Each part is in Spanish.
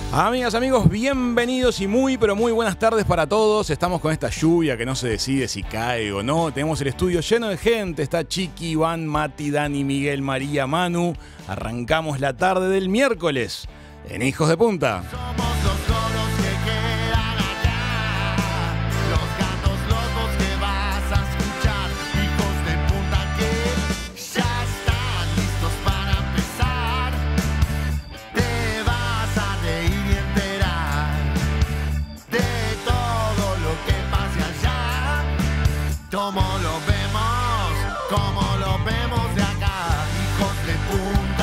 Amigas, amigos, bienvenidos y muy, pero muy buenas tardes para todos. Estamos con esta lluvia que no se decide si cae o no. Tenemos el estudio lleno de gente. Está Chiqui, Iván, Mati, Dani, Miguel, María, Manu. Arrancamos la tarde del miércoles en Hijos de Punta. Somos los loros que quedan acá, los gatos locos que vas a escuchar, hijos de punta que ya están listos para empezar. Te vas a reír y enterar de todo lo que pase allá, como lo vemos de acá, hijos de punta.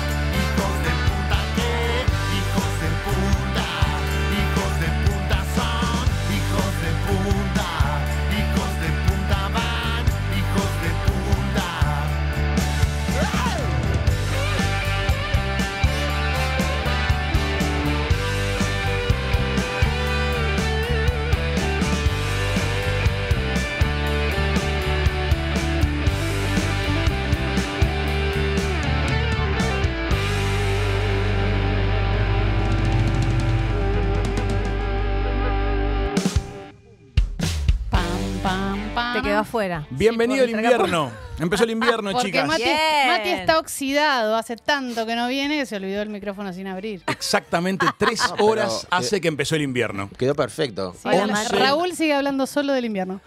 Te quedó afuera. Bienvenido el invierno. Empezó el invierno, Porque chicas. Mati está oxidado, hace tanto que no viene que se olvidó el micrófono sin abrir. Exactamente 3 horas hace que empezó el invierno. Quedó perfecto. Sí, Raúl sigue hablando solo del invierno.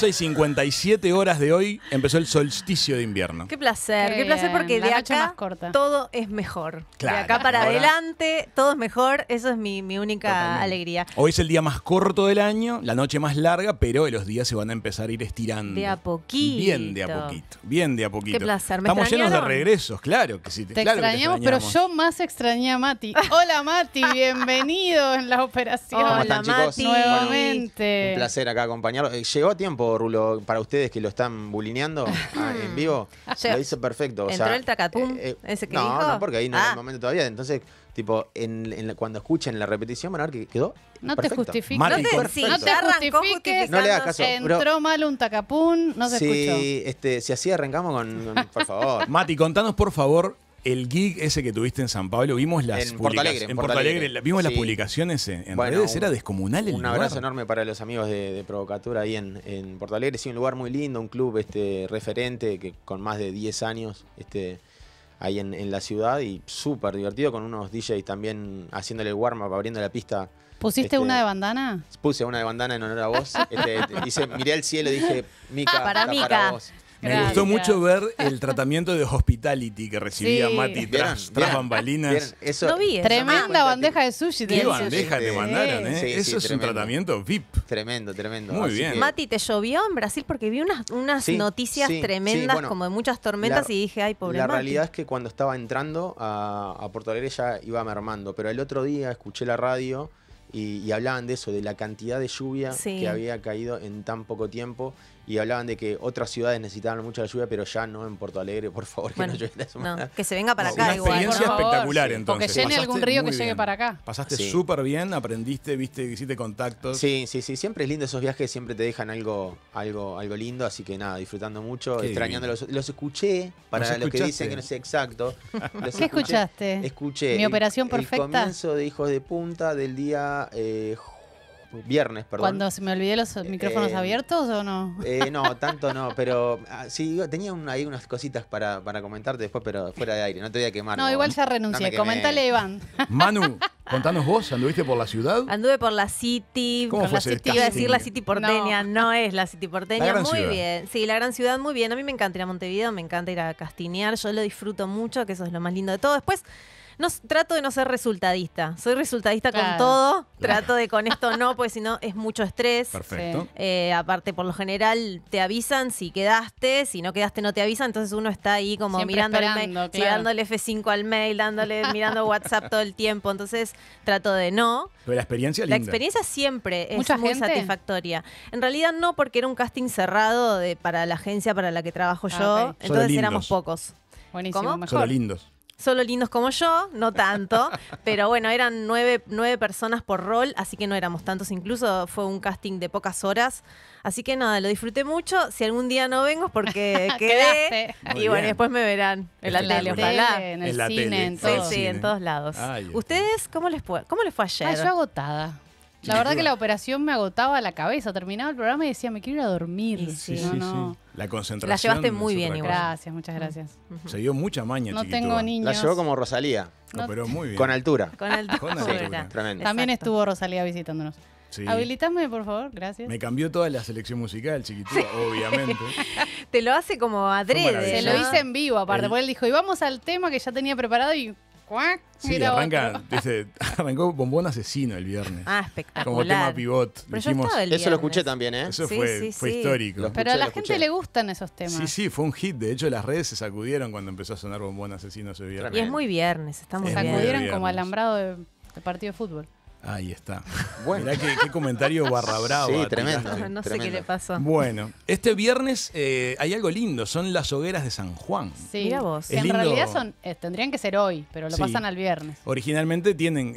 11:57 horas de hoy empezó el solsticio de invierno. Qué placer Qué porque bien, la de noche acá más corta. todo es mejor. Claro, de acá para ahora- adelante todo es mejor. Eso es mi única Totalmente. alegría. Hoy es el día más corto del año, la noche más larga, pero los días se van a empezar a ir estirando. De a poquito. Bien de a poquito. Bien de a poquito. Qué placer. ¿Me Estamos llenos de extrañaron? regresos, claro que sí. Te claro que extrañamos, pero yo más extrañé a Mati. Hola Mati, bienvenido en la operación. ¿Cómo Hola, están, chicos? Mati. Nuevamente. Un placer acá acompañarlo. Llegó a tiempo, Rulo, para ustedes que lo están bulineando en vivo. Llegó. Lo hizo perfecto. ¿Entró el tacatún ese que dijo? No, porque ahí no era Ah. el momento todavía. Entonces, tipo, cuando escuchen la repetición van a ver que quedó No te perfecto. justifiques. Mati, No te, perfecto. sí, No te ya arrancó justifiques. justificando. No le hagas caso. Entró mal un tacapún, no se escuchó. Si así arrancamos por favor. Mati, contanos por favor el gig ese que tuviste en San Pablo. Vimos las En Porto Alegre, en Porto Alegre, vimos las sí. publicaciones en Bueno, redes, era descomunal el Un lugar. abrazo enorme para los amigos de Provocatura ahí en Porto Alegre. Sí, un lugar muy lindo, un club referente que con más de 10 años ahí en la ciudad y súper divertido con unos DJs también haciéndole el warm-up, abriendo la pista. ¿Pusiste una de bandana? Puse una de bandana en honor a vos. Miré al cielo y dije, Mica, Para está Mica. para vos. Me Gracias. gustó mucho ver el tratamiento de hospitality que recibía Sí. Mati tras ¿Vieron? bambalinas. ¿Vieron? Eso, No vi eso. Tremenda bandeja de sushi. Qué tenés. bandeja te Sí. mandaron, ¿eh? Sí, Eso sí, es tremendo. un tratamiento VIP. Tremendo. Muy Así bien. que- Mati, ¿te llovió en Brasil? Porque vi unas Sí, noticias sí, tremendas, sí, bueno, como de muchas tormentas, y dije, ay, pobre La Mati. realidad es que cuando estaba entrando a Porto Alegre ya iba mermando, pero el otro día escuché la radio y hablaban de eso, de la cantidad de lluvia Sí. que había caído en tan poco tiempo y hablaban de que otras ciudades necesitaban mucho la lluvia, pero ya no en Porto Alegre, por favor, que Bueno, no llueva esta semana. no, que se venga para No, acá Una igual. experiencia por favor, espectacular, sí. entonces. O que llene algún Pasaste río que muy llegue bien. para acá. Pasaste Sí. súper bien, aprendiste, viste, hiciste contactos. Sí, siempre es lindo esos viajes, siempre te dejan algo lindo, así que nada, disfrutando mucho, Qué extrañándolos. Los escuché, para ¿Los los que escuchaste? dicen que no sé exacto. Los ¿Qué escuchaste? Escuché ¿Mi operación el perfecta? comienzo de Hijos de Punta del día viernes, perdón. ¿Cuando se me olvidé los micrófonos abiertos o no? No, tanto no, pero sí, tenía ahí unas cositas para comentarte después, pero fuera de aire, no te voy a quemar. No, igual ya renuncié. quemé. Comentale a Iván. Manu, contanos vos, ¿anduviste por la ciudad? Anduve por la City. ¿Cómo con fue la ese City, iba a decir casting? la City porteña, no es la City porteña. La gran Muy ciudad. bien. Sí, la gran ciudad, muy bien. A mí me encanta ir a Montevideo, me encanta ir a castinear. Yo lo disfruto mucho, que eso es lo más lindo de todo. Después, trato de no ser resultadista. Soy resultadista con Claro. todo. Trato de con esto no, porque si no es mucho estrés. Perfecto. Aparte, por lo general, te avisan si quedaste. Si no quedaste, no te avisan. Entonces uno está ahí como Siempre mirando el esperando, mail, sí, claro. dándole F5 al mail, mirando WhatsApp todo el tiempo. Entonces trato de no. Pero la experiencia La linda. experiencia siempre es ¿Mucha muy gente? satisfactoria. En realidad no, porque era un casting cerrado para la agencia para la que trabajo yo. ok. Solo Entonces lindos. éramos pocos. Buenísimo, ¿Cómo? mejor. Solo lindos. Solo lindos como yo, no tanto, pero bueno, eran 9 personas por rol, así que no éramos tantos, incluso fue un casting de pocas horas, así que nada, lo disfruté mucho. Si algún día no vengo es porque quedé, Quedaste. y bueno, después me verán en la tele, ojalá. En En el la cine, tele. en Sí, todo. sí, en todos lados. Ay, ¿Ustedes cómo les fue ayer? Yo agotada. La verdad que la operación me agotaba la cabeza. Terminaba el programa y decía, me quiero ir a dormir. Y sí. Sí, sí, no. sí. La concentración. La llevaste muy es bien otra igual. cosa. Gracias, muchas gracias. Se dio mucha maña, No chiquitúa. tengo niños. La llevó como Rosalía, No, pero muy bien. con altura. Con el Con altura. Tremendo. También Exacto. estuvo Rosalía visitándonos. Sí. Habilítame, por favor, gracias. Me cambió toda la selección musical, chiquitúa, obviamente. Te lo hace como adrede. maravilloso. Se lo ¿no? hice en vivo, aparte, El- porque él dijo, y vamos al tema que ya tenía preparado y ¡cuac! Sí, Era arranca, otro. dice, arrancó Bombón Asesino el viernes. Ah, espectacular. como tema pivot. Pero yo Dijimos, estaba el Eso lo escuché viernes. también, ¿eh? eso Sí, fue, sí, fue sí. histórico. Lo Pero a la escuché. gente le gustan esos temas. Sí, sí, fue un hit. De hecho, las redes se sacudieron cuando empezó a sonar Bombón Asesino ese viernes. Y es muy viernes, está muy Es bien. muy Sacudieron viernes. como alambrado de partido de fútbol. Ahí está. Bueno. Mirá qué comentario barra brava. Sí, tremendo. tiraste. No sé qué Tremendo. le pasó. Bueno, este viernes hay algo lindo, son las hogueras de San Juan. Sí. Mira vos. Que Es en lindo. realidad tendrían que ser hoy, pero lo Sí. pasan al viernes. Originalmente tienen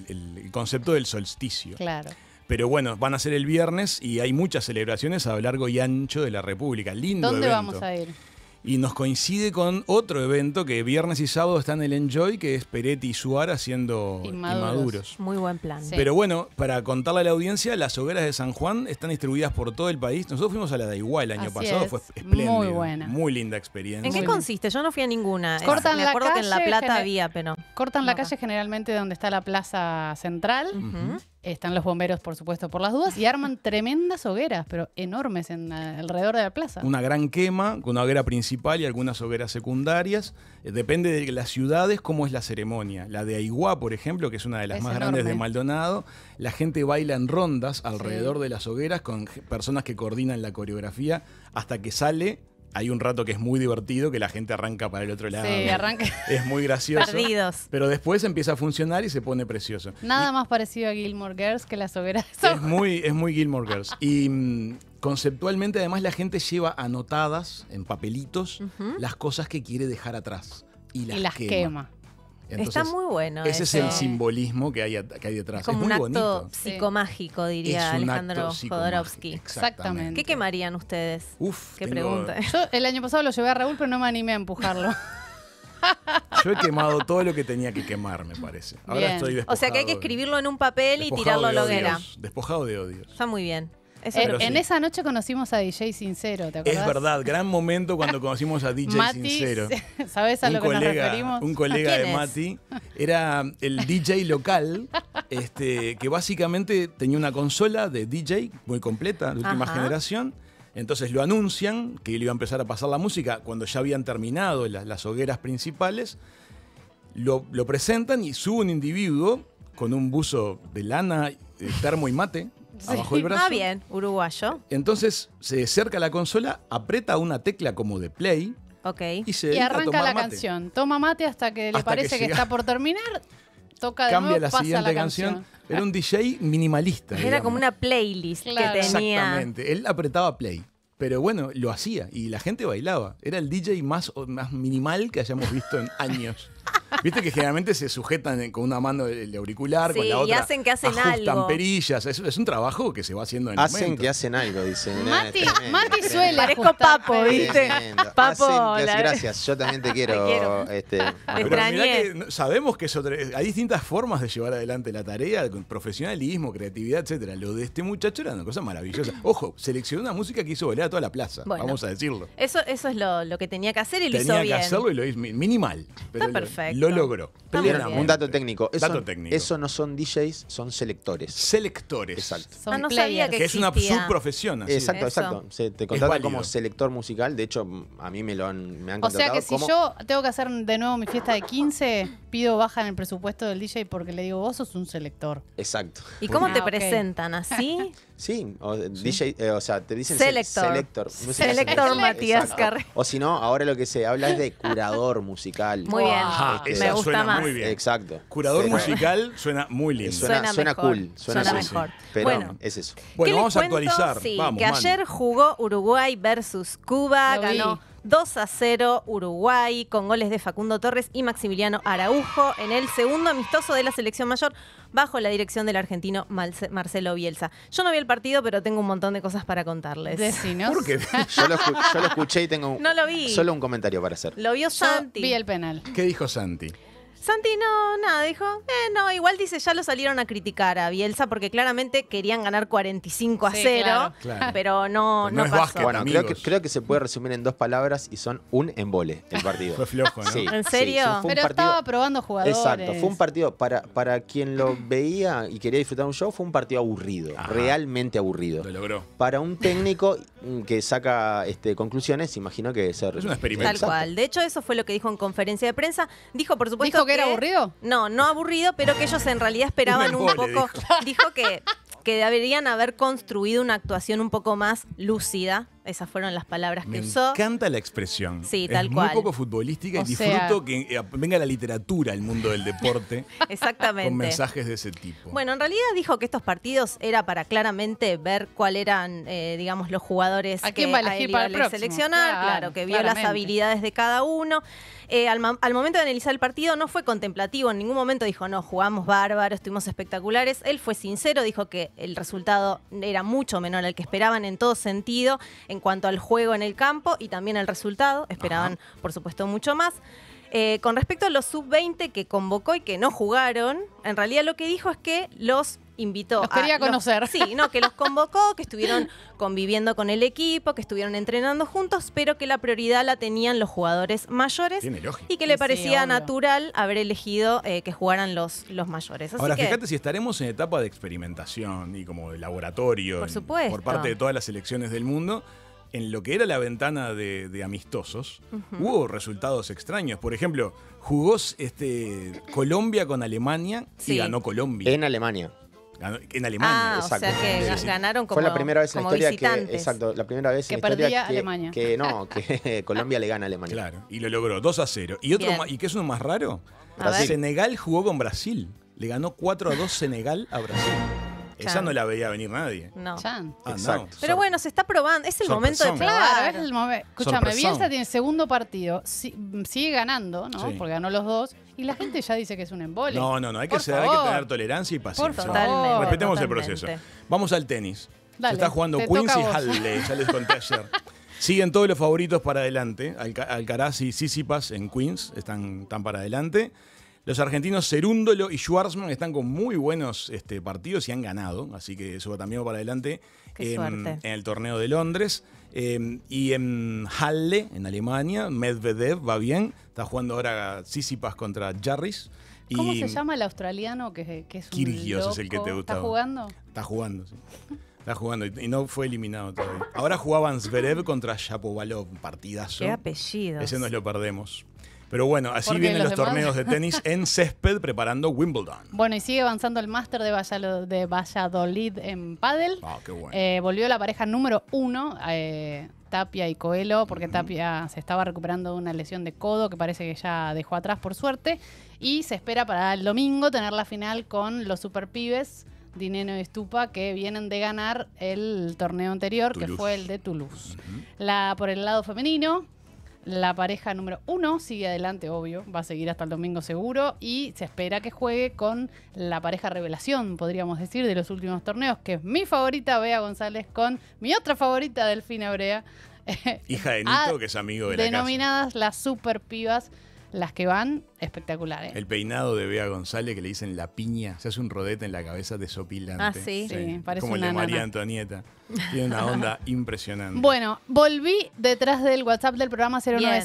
el concepto del solsticio. Claro. Pero bueno, van a ser el viernes y hay muchas celebraciones a lo largo y ancho de la República. Lindo ¿Dónde evento. vamos a ir? Y nos coincide con otro evento que viernes y sábado está en el Enjoy, que es Peretti y Suar haciendo Inmaduros. Inmaduros. Muy buen plan. Sí. Pero bueno, para contarle a la audiencia, las hogueras de San Juan están distribuidas por todo el país. Nosotros fuimos a la de Igual el año Así pasado, es. fue espléndido. Muy buena. Muy linda experiencia. ¿En qué Muy consiste? Yo no fui a ninguna. Cortan Me la acuerdo que en La calle, Plata gener- había, pero... Cortan la Acá. calle generalmente donde está la plaza central. Ujú. Están los bomberos, por supuesto, por las dudas. Y arman tremendas hogueras, pero enormes alrededor de la plaza. Una gran quema con una hoguera principal y algunas hogueras secundarias. Depende de las ciudades cómo es la ceremonia. La de Aiguá, por ejemplo, que es una de las Es más grandes de enorme. Maldonado, la gente baila en rondas alrededor de las hogueras con personas que coordinan la coreografía hasta que sale. Hay un rato que es muy divertido, que la gente arranca para el otro lado. Sí, arranca. Es muy gracioso. Perdidos. Pero después empieza a funcionar y se pone precioso. Nada más parecido a Gilmore Girls que las hogueras. Es muy Gilmore Girls. Y conceptualmente, además, la gente lleva anotadas en papelitos las cosas que quiere dejar atrás. Y las, quema. Entonces, Está muy bueno. ese es eso. el simbolismo que hay detrás. Es como es un muy acto bonito. psicomágico, diría Es un Alejandro acto psicomágico. Jodorowsky. Exactamente. ¿Qué quemarían ustedes? Uf, Qué tengo- pregunta. Yo el año pasado lo llevé a Raúl, pero no me animé a empujarlo. Yo he quemado todo lo que tenía que quemar, me parece. Ahora Bien. estoy despojado. O sea que hay que escribirlo en un papel y despojado tirarlo a de la hoguera. odios, despojado de odios. Está muy bien. Eso es Pero lo que- En sí. esa noche conocimos a DJ Sincero, ¿te acordás? Es verdad, gran momento cuando conocimos a DJ Mati, Sincero. ¿sabes a lo que nos referimos? Un colega ¿Quién de es? Mati era el DJ local, que básicamente tenía una consola de DJ muy completa, de última Ajá. generación. Entonces lo anuncian que él iba a empezar a pasar la música cuando ya habían terminado las hogueras principales. Lo presentan y sube un individuo con un buzo de lana, termo y mate abajo del brazo. Ah, bien, uruguayo. Entonces se acerca a la consola, aprieta una tecla como de play Ok. y se Y dedica a arranca tomar la mate. canción. Toma mate hasta que le Hasta que parece que, llega- está por terminar. Toca de Cambia nuevo, la pasa siguiente la canción. Era un DJ minimalista. Era digamos. como una playlist Claro. que tenía. Exactamente. Él apretaba play. Pero bueno, lo hacía y la gente bailaba. Era el DJ más minimal que hayamos visto en años. Viste que generalmente se sujetan con una mano el auricular, Sí, con la y otra hacen que hacen ajustan algo. perillas. Es un trabajo que se va haciendo en el Hacen momento. que hacen algo, dicen. Mati, Tremendo, Mati tremendo. suele Parezco ajustar, Papo, pero- ¿viste? Tremendo. Papo, Hacen- la- gracias, yo también te quiero. Te quiero. Pero Extrañé. mirá que sabemos que hay distintas formas de llevar adelante la tarea, con profesionalismo, creatividad, etcétera. Lo de este muchacho era una cosa maravillosa. Ojo, seleccionó una música que hizo bailar a toda la plaza, Bueno. vamos a decirlo. Eso es lo que tenía que hacer y lo Tenía hizo que bien. hacerlo y lo hizo minimal. Pero Está perfecto. Lo logró. Está muy Plenamente. bien. Un dato técnico. Eso, Dato técnico. eso no son DJs, son selectores. Selectores. Exacto. Son Ah, no sabía players. Que es una existía. subprofesión. así. Exacto, Eso. exacto. Te contratan válido. como selector musical. De hecho, a mí me han O sea contratado que si como. yo tengo que hacer de nuevo mi fiesta de 15, pido baja en el presupuesto del DJ porque le digo, vos sos un selector. Exacto. ¿Y cómo Ah, te ok. presentan? ¿Así? Sí, o DJ, o sea, te dicen Selector. selector. Selector Matías Exacto. Carré. O si no, ahora lo que se habla es de curador musical. Muy bien. Ajá, Este, esa Me gusta suena más. muy bien. Exacto. Curador Sí. musical suena muy lindo. Suena mejor. cool. Suena Suena cool. mejor. Pero Bueno. es eso. Bueno, ¿Qué vamos a les cuento? actualizar. Sí, Vamos, que Manu. ayer jugó Uruguay versus Cuba, Lo ganó vi. 2-0 Uruguay, con goles de Facundo Torres y Maximiliano Araujo en el segundo amistoso de la selección mayor bajo la dirección del argentino Marcelo Bielsa. Yo no vi el partido, pero tengo un montón de cosas para contarles. Decinos. ¿Por qué? Yo lo escuché y tengo No lo vi. solo un comentario para hacer. Lo vio Yo Santi. vi el penal. ¿Qué dijo Santi? Santi nada, dijo, no, igual dice, ya lo salieron a criticar a Bielsa porque claramente querían ganar 45-0, Sí, claro. pero no No es pasó. básquet. Bueno, amigos. creo que se puede resumir en 2 palabras y son un embole el partido. Fue flojo, ¿no? Sí, ¿En sí, serio? sí, fue un Pero partido- estaba probando jugadores. Exacto, fue un partido, para quien lo veía y quería disfrutar un show, fue un partido aburrido, Ajá. realmente aburrido. Lo logró. Para un técnico que saca conclusiones, imagino que Es un experimento. Tal Exacto. cual. De hecho, eso fue lo que dijo en conferencia de prensa. Dijo, por supuesto, ¿Dijo que era aburrido? No aburrido, pero que ellos en realidad esperaban un embole, poco. Dijo que deberían haber construido una actuación un poco más lúcida. Esas fueron las palabras que Me usó. encanta la expresión. Sí, es tal muy cual. poco futbolística y O disfruto sea- que venga la literatura al mundo del deporte Exactamente. con mensajes de ese tipo. Bueno, en realidad dijo que estos partidos era para claramente ver cuáles eran, digamos, los jugadores ¿A quién que va a elegir él para iba el a próximo? seleccionar, claro, que vio las Claramente. habilidades de cada uno. Al momento de analizar el partido no fue contemplativo, en ningún momento dijo, no, jugamos bárbaro, estuvimos espectaculares. Él fue sincero, dijo que el resultado era mucho menor al que esperaban en todo sentido, en cuanto al juego en el campo y también el resultado. Esperaban, por supuesto, mucho más. Con respecto a los sub-20 que convocó y que no jugaron, en realidad lo que dijo es que los invitó Los quería conocer. Sí, no, que los convocó, que estuvieron conviviendo con el equipo, que estuvieron entrenando juntos, pero que la prioridad la tenían los jugadores mayores Tiene lógica. y que le Sí, parecía obvio. natural haber elegido que jugaran los mayores. Así Ahora, que, fíjate si estaremos en etapa de experimentación y como de laboratorio Por supuesto. por parte de todas las selecciones del mundo. En lo que era la ventana de amistosos, hubo resultados extraños. Por ejemplo, jugó Colombia con Alemania y Sí. ganó Colombia. En Alemania. Ganó en Alemania. o exacto. sea que Sí, sí. ganaron como, Fue la primera vez en la como historia visitantes. que, exacto, la primera vez Que en la historia perdía Alemania. que Colombia le gana a Alemania. Claro, y lo logró 2-0. Y otro Bien. ¿y qué es uno más raro? A ver. Senegal jugó con Brasil. Le ganó 4-2 Senegal a Brasil. Esa Chan. no la veía venir nadie. No. Chan. Ah, Exacto. Pero bueno, se está probando. Es el momento de Sorpresón. probar. Claro, es el momento. Escúchame, Sorpresón. Bielsa tiene segundo partido, sigue ganando, ¿no? Sí. Porque ganó los dos. Y la gente ya dice que es un embole. No, hay que Por hay que favor. tener tolerancia y paciencia. Por favor. Totalmente. Respetemos el totalmente. proceso. Vamos al tenis. Dale, Se está jugando te Queens toca y a vos. Halle, ya les conté ayer. Siguen todos los favoritos para adelante. Alcaraz y Tsitsipas en Queens están para adelante. Los argentinos Cerúndolo y Schwartzman están con muy buenos partidos y han ganado, así que eso también va para adelante Qué suerte. en el torneo de Londres. Y en Halle, en Alemania, Medvedev va bien. Está jugando ahora Tsitsipas contra Jarris. ¿Cómo Y se llama el australiano que es un Kyrgios loco? es el que te gusta. ¿Está jugando? Está jugando, sí. Está jugando y no fue eliminado todavía. Ahora jugaban Zverev contra Shapovalov, partidazo. Qué apellidos. Ese nos lo perdemos. Pero bueno, así Porque vienen los los demás- torneos de tenis en césped preparando Wimbledon. Bueno, y sigue avanzando el máster de Valladolid en pádel. Ah, qué bueno. Volvió la pareja número 1, Tapia y Coelho, porque Tapia se estaba recuperando de una lesión de codo que parece que ya dejó atrás por suerte. Y se espera para el domingo tener la final con los superpibes, Dineno y Stupa, que vienen de ganar el torneo anterior, que Toulouse. fue el de Toulouse. Por el lado femenino, la pareja número 1 sigue adelante, obvio, va a seguir hasta el domingo seguro, y se espera que juegue con la pareja revelación, podríamos decir, de los últimos torneos, que es mi favorita, Bea González, con mi otra favorita, Delfina Brea. Hija de Nito, que es amigo de la casa. Denominadas las super pibas, las que van espectacular, ¿eh? El peinado de Bea González, que le dicen la piña, se hace un rodete en la cabeza desopilante. Ah, sí. Sí, parece como el de una María nana. Antonieta. Tiene una onda impresionante. Bueno, volví detrás del WhatsApp del programa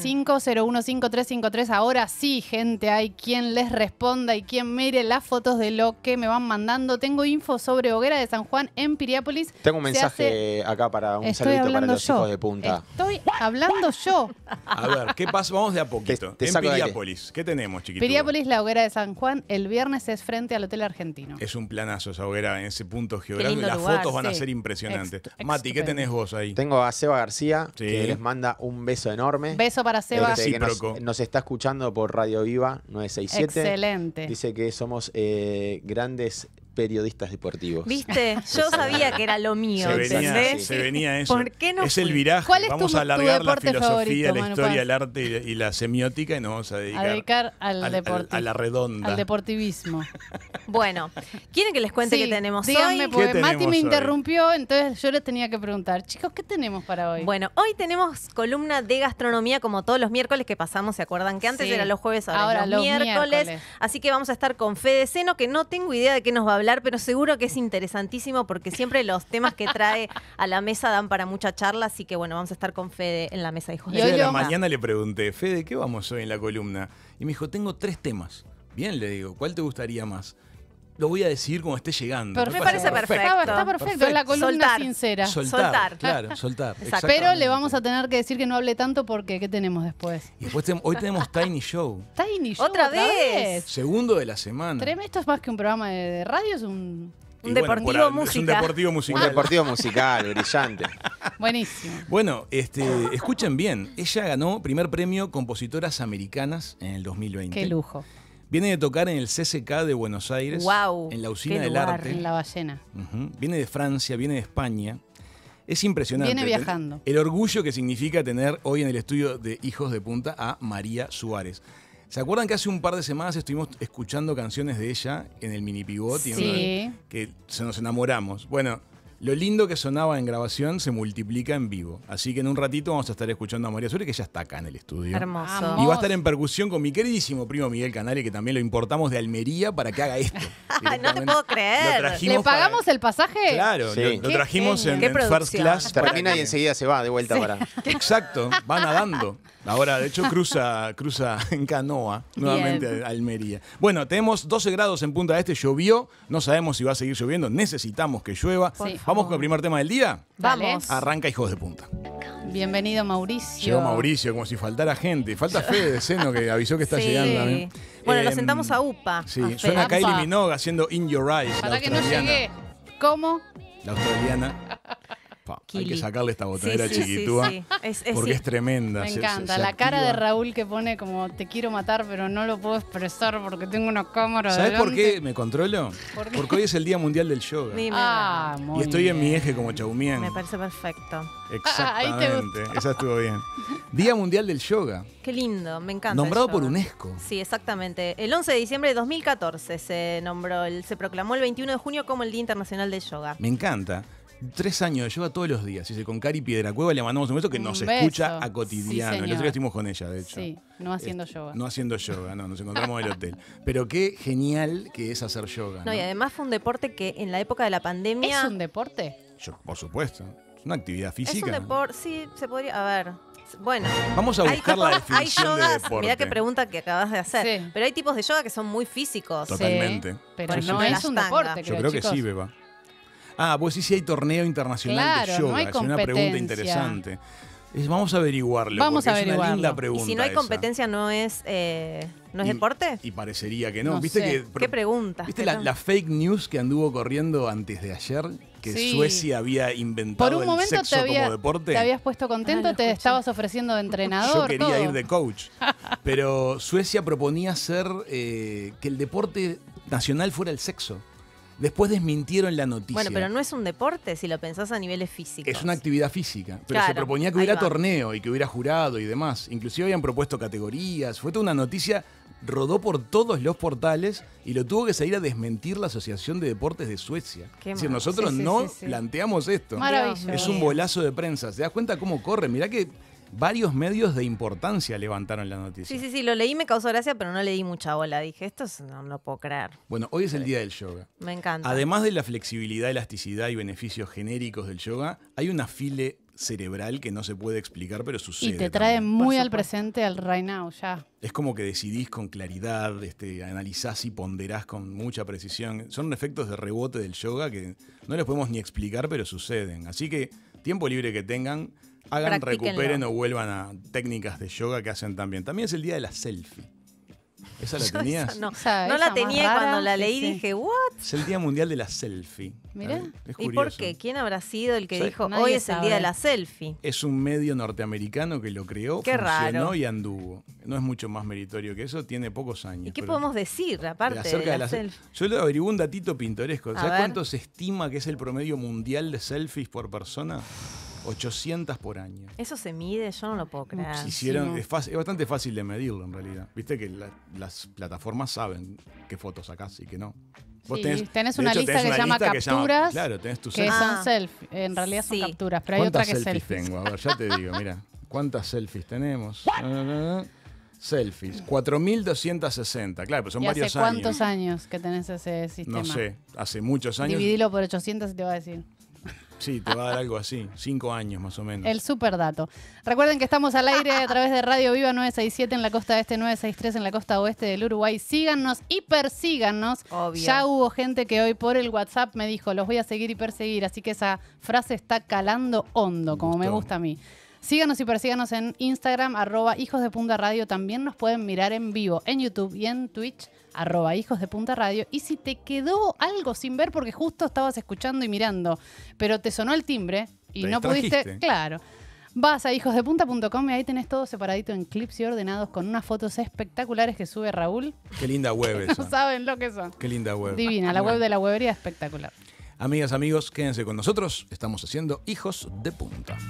095-015353. Ahora sí, gente, hay quien les responda y quien mire las fotos de lo que me van mandando. Tengo info sobre Hoguera de San Juan en Piriápolis. Tengo un Se mensaje acá para un Estoy saludito para hablando los yo. hijos de punta. Estoy hablando yo. A ver, ¿qué pasa? Vamos de a poquito. Te En saco de aire. Piriápolis, ¿qué tenemos, chiquito? Piriápolis, la Hoguera de San Juan, el viernes es frente al Hotel Argentino. Es un planazo esa hoguera en ese punto geográfico. lindo Las lugar, fotos van a sí. ser impresionantes. Estupendo. Mati, ¿qué tenés vos ahí? Tengo a Seba García, Sí. que les manda un beso enorme. Beso para Seba. Gracias. Que nos, Recíproco. nos está escuchando por Radio Viva 967. Excelente. Dice que somos grandes periodistas deportivos. ¿Viste? Yo sabía que era lo mío, ¿entendés? se venía eso. ¿Por qué no es el fui? viraje. ¿Cuál es Vamos tu a alargar la deporte filosofía, favorito, la Manu historia, Paz? el arte y la semiótica y nos vamos a dedicar, al deporte. a la redonda. Al deportivismo. Bueno, ¿quieren que les cuente qué tenemos díganme, hoy? porque ¿Qué Mati tenemos me hoy? interrumpió, entonces yo les tenía que preguntar, chicos, ¿qué tenemos para hoy? Bueno, hoy tenemos columna de gastronomía como todos los miércoles que pasamos, ¿se acuerdan? Que antes Sí. era los jueves, ahora, Ahora los los miércoles. miércoles. Así que vamos a estar con Fede Seno, que no tengo idea de qué nos va a hablar, pero seguro que es interesantísimo porque siempre los temas que trae a la mesa dan para mucha charla, así que bueno, vamos a estar con Fede en la mesa de hijos Y de hoy Hoy a la vamos a- mañana le pregunté, Fede, ¿qué vamos hoy en la columna? Y me dijo, tengo 3 temas. Bien, le digo, ¿cuál te gustaría más? Lo voy a decir como esté llegando. Perfecto. Me parece perfecto. Está perfecto, es la columna Soltar. sincera. Soltar, claro, soltar. Exacto. Pero le vamos a tener que decir que no hable tanto porque ¿qué tenemos después? Y después hoy tenemos Tiny Show, Tiny Show ¿Otra vez? segundo de la semana. Tremendo, esto es más que un programa de radio, es un... Y Un bueno, deportivo Es un música. deportivo Un musical. deportivo musical, brillante. Buenísimo. Bueno, escuchen bien, ella ganó primer premio Compositoras Americanas en el 2020. Qué lujo. Viene de tocar en el CCK de Buenos Aires, Guau, en la Usina qué del lugar. Arte. En La Ballena. Ujú. Viene de Francia, viene de España. Es impresionante. Viene viajando. El orgullo que significa tener hoy en el estudio de Hijos de Punta a María Suárez. ¿Se acuerdan que hace un par de semanas estuvimos escuchando canciones de ella en el Mini Pivot? Y Sí. que nos enamoramos. Bueno, lo lindo que sonaba en grabación se multiplica en vivo. Así que en un ratito vamos a estar escuchando a María Suárez, que ya está acá en el estudio. Hermoso. Vamos. Y va a estar en percusión con mi queridísimo primo Miguel Canale, que también lo importamos de Almería para que haga esto. Ay, no te puedo creer. Lo trajimos ¿Le pagamos para- el pasaje? Claro, Sí. lo Qué trajimos genio. en, Qué en First producción. Class. para Termina que- y enseguida se va de vuelta para... Exacto, va nadando. Ahora, de hecho, cruza en canoa nuevamente a Almería. Bueno, tenemos 12 grados en Punta del Este, llovió, no sabemos si va a seguir lloviendo, necesitamos que llueva. Sí. Vamos con el primer tema del día. Dale. Vamos. Arranca Hijos de Punta. Bienvenido, Mauricio. Llegó Mauricio, como si faltara gente. Falta Fede de Seno, que avisó que está Sí. llegando también. Bueno, lo Em, sentamos a UPA. Sí, a Fede. suena Apa. Kylie Minogue haciendo In Your Eyes, Para la que no australiana. llegue. ¿Cómo? La australiana. Hay que Kili. sacarle esta botonera Sí, sí, chiquitúa. sí, sí. Porque es tremenda. Me se- encanta. se La cara de activa. Raúl que pone como te quiero matar, pero no lo puedo expresar porque tengo una cámara ¿Sabes por delante. qué me controlo? ¿Por qué? Porque hoy es el Día Mundial del Yoga. Dime. Ah, muy Y estoy en mi bien. eje como Chaumien. Me parece perfecto. Ahí te Exactamente. Esa estuvo bien. Día Mundial del Yoga. Qué lindo, me encanta. Nombrado el por yoga. UNESCO. Sí, exactamente. El 11 de diciembre de 2014 se proclamó el 21 de junio como el Día Internacional del Yoga. Me encanta. 3 años de yoga todos los días. Dice, con Cari Piedracueva le mandamos un beso que Un nos beso. escucha a Sí, cotidiano. El otro señor. día estuvimos con ella, de hecho. Sí, no haciendo yoga. No haciendo yoga, no, nos encontramos en el hotel. Pero qué genial que es hacer yoga. No, y además fue un deporte que en la época de la pandemia. ¿Es un deporte? Por supuesto. Es una actividad Es física. un deporte, sí, se podría. A ver. Bueno. Vamos a buscar la definición de yogas, deporte. mirá qué pregunta que acabas de hacer. Sí. Pero hay tipos de yoga que son muy físicos. Totalmente. Sí, pero Por no ejemplo, es la un Ashtanga. deporte, Yo creo que chicos. sí, Beba. Ah, pues sí hay torneo internacional Claro, de yoga. no hay es una pregunta competencia. interesante. Vamos a averiguarlo. Vamos porque a es una averiguarlo. linda Y pregunta. si no hay esa. competencia, ¿no es deporte? Y parecería que no. No ¿Viste sé. que ¿Qué pregunta? ¿Viste la fake news que anduvo corriendo antes de ayer? Que Sí. Suecia había inventado Por un el momento sexo como deporte. te habías puesto contento, Ah, lo te escuché. estabas ofreciendo de entrenador. Yo quería todo. ir de coach. Pero Suecia proponía hacer que el deporte nacional fuera el sexo. Después desmintieron la noticia. Bueno, pero no es un deporte si lo pensás a niveles físicos. Es una actividad física, pero Claro, se proponía que ahí hubiera va. torneo y que hubiera jurado y demás. Inclusive habían propuesto categorías. Fue toda una noticia, rodó por todos los portales y lo tuvo que salir a desmentir la Asociación de Deportes de Suecia. Qué Es decir, mal. nosotros Sí, sí, no sí, sí. planteamos esto. Maravilloso. Es un bolazo de prensa. ¿Te das cuenta cómo corre? Mirá que varios medios de importancia levantaron la noticia. Sí, lo leí, me causó gracia, pero no le di mucha bola. Dije, no lo puedo creer. Bueno, hoy es el día del yoga. Me encanta. Además de la flexibilidad, elasticidad y beneficios genéricos del yoga, hay una afile cerebral que no se puede explicar, pero sucede. Y te trae también. muy Por al supuesto. presente, al right now, ya. Es como que decidís con claridad, analizás y ponderás con mucha precisión. Son efectos de rebote del yoga que no los podemos ni explicar, pero suceden. Así que tiempo libre que tengan, hagan, Practíquenlo. recuperen o vuelvan a técnicas de yoga que hacen también. También es el día de la selfie. ¿Esa la tenías? No, Esa no la más tenía y rara cuando la que leí sí. dije, ¿what? Es el Día Mundial de la Selfie. Mirá. Es ¿Y curioso. por qué? ¿Quién habrá sido el que ¿Sabes? dijo, Nadie hoy es el sabe. día de la selfie? Es un medio norteamericano que lo creó, Qué funcionó raro. y anduvo. No es mucho más meritorio que eso, tiene pocos años. ¿Y qué pero- podemos decir aparte acerca de la se- selfie? Yo le averigué un datito pintoresco. A ¿Sabes ver. cuánto se estima que es el promedio mundial de selfies por persona? 800 por año. Eso se mide, yo no lo puedo creer. Hicieron, es bastante fácil de medirlo en realidad. Viste que las plataformas saben qué fotos sacás y qué no. Sí, tenés de una hecho, lista que se llama lista capturas, claro, tenés tus que selfies. Ah. son selfies. En realidad son Sí. capturas, pero hay otra ¿Cuántas que selfies selfies. tengo? A ver, ya te digo, mira. ¿Cuántas selfies tenemos? Selfies. 4.260. Claro, pero son ¿Y hace varios cuántos años. años que tenés ese sistema? No sé, hace muchos años. Dividilo por 800 y te va a decir. Sí, te va a dar algo así. 5 años más o menos. El superdato. Recuerden que estamos al aire a través de Radio Viva 967 en la costa este, 963 en la costa oeste del Uruguay. Síganos y persíganos. Obvio. Ya hubo gente que hoy por el WhatsApp me dijo, los voy a seguir y perseguir. Así que esa frase está calando hondo, como me Gustó. gusta a mí. Síganos y persíganos en Instagram, @hijosdepuntaradio. También nos pueden mirar en vivo en YouTube y en Twitch, @hijosdepuntaradio. Y si te quedó algo sin ver porque justo estabas escuchando y mirando, pero te sonó el timbre y Te no pudiste, distrajiste. claro. Vas a hijosdepunta.com y ahí tenés todo separadito en clips y ordenados con unas fotos espectaculares que sube Raúl. Qué linda web No esa. saben lo que son. Qué linda web. Divina, la Bueno. web de la webería espectacular. Amigas, amigos, quédense con nosotros. Estamos haciendo Hijos de Punta.